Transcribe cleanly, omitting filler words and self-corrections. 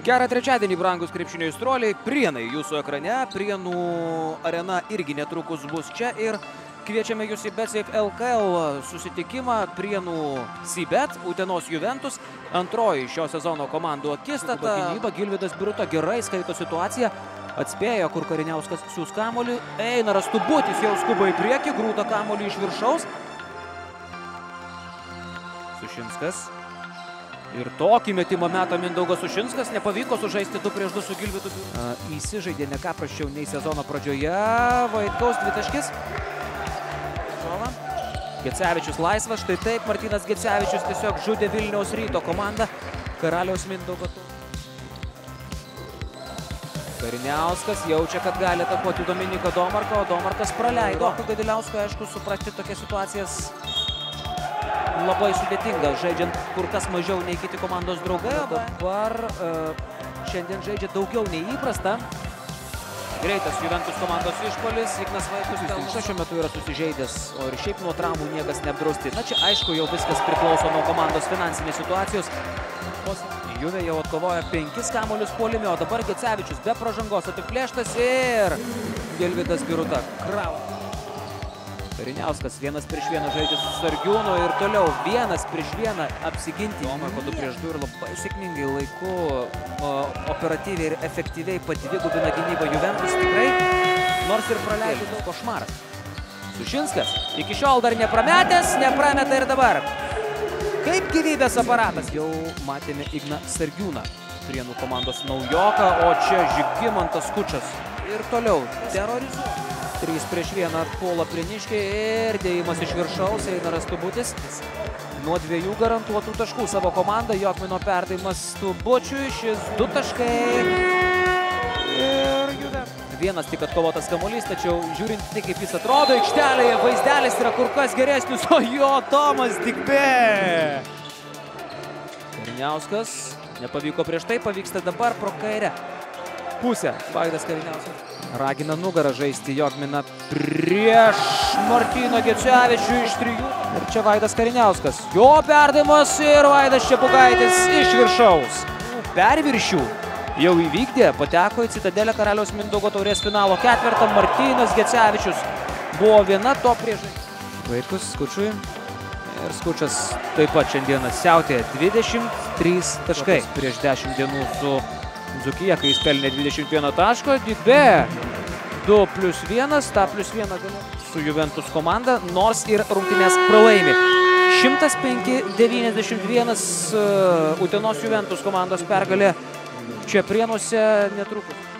Gerą trečiadienį, brangus krepšinio aistruoliai. Prienai jūsų ekrane. Prienų arena irgi netrukus bus čia ir kviečiame jūs į BetSafe LKL susitikimą. Prienų Cbet, Utenos Juventus. Antroji šio sezono komandų akistata. Gynyba, Gilvydas Biruta gerai skaito situaciją. Atspėjo, kur Kariniauskas siūs kamuolį. Einaras Tubutis jau skuba į priekį, grūta kamuolį iš viršaus. Sušinskas. Ir tokį metimą meta Mindaugas Sušinskas. Nepavyko sužaisti 2 prieš 2 su Gilvydu. Įsižaidė ne ką prasčiau nei sezono pradžioje. Vaitkaus dvitaškis. Gecevičius laisvas. Štai taip Martynas Gecevičius tiesiog žudė Vilniaus Ryto komandą. Karaliaus Mindaugo. Kariniauskas jaučia, kad gali atakuoti Dominiką Domarką, o Domarkas praleido. Gadiliauskui, aišku, suprasti tokias situacijas labai sudėtinga, žaidžiant kur kas mažiau nei kiti komandos draugai. Dabar šiandien žaidžia daugiau nei įprasta. Greitas Juventus komandos išpuolis. Ignas Vaitkus šiuo metu yra susižeidęs, o ir šiaip nuo traumų niekas neapdrausti. Na čia aišku jau viskas priklauso nuo komandos finansinės situacijos. Juve jau atkovoja 5 kamuolius puolime, o dabar Gecevičius be pražangos apiplėštas ir Gilvydas Biruta krauna. Kariniauskas 1 prieš 1 žaidžia su Sargiūnu ir toliau 1 prieš 1 apsiginti. Domarko 2 prieš 2 ir labai sėkmingai laiku, operatyviai ir efektyviai padvigubina gynybą Juventus tikrai, nors ir praleido košmaras. Sušinskas iki šiol dar neprametęs, neprameta ir dabar. Kaip gyvybės aparatas. Jau matėme Igną Sargiūną, Prienų komandos naujoką, o čia Žygimantas Kučas. Ir toliau terorizuoja. 3 prieš 1 puola Prieniškiai ir dėjimas iš viršaus. Einaras Tubutis nuo 2 garantuotų taškų savo komandą. Jokmino perdavimas Tubučiui. Šis 2 taškai. Ir Juventus. 1 tik atkovotas kamuolys, tačiau žiūrint tai, kaip jis atrodo aikštelėje, vaizdelis yra kur kas geresnis, o jo Tomas Dikbė. Kariniauskas nepavyko prieš tai, pavyksta dabar pro kairę pusę. Vaidas Kariniauskas ragina nugarą žaisti Jokminą prieš Martyną Gecevičių iš 3. Ir čia Vaidas Kariniauskas. Jo perdavimas ir Vaidas Čepugaitis iš viršaus. Perviršių jau įvykdė, pateko į Citadelę Karaliaus Mindaugo taurės finalo ketvertą. Martynas Gecevičius buvo viena to priežastis. Vaitkus Skučui. Ir Skučas taip pat šiandieną siautė 23 taškai. Prieš 10 dienų su Dzūkija, kai jis pelnė 21 taško. Dikbė 2 + 1, tą +1 su Juventus komanda, nors ir rungtynės pralaimi. 105-91 Utenos Juventus komandos pergalė čia Prienuose netrukus.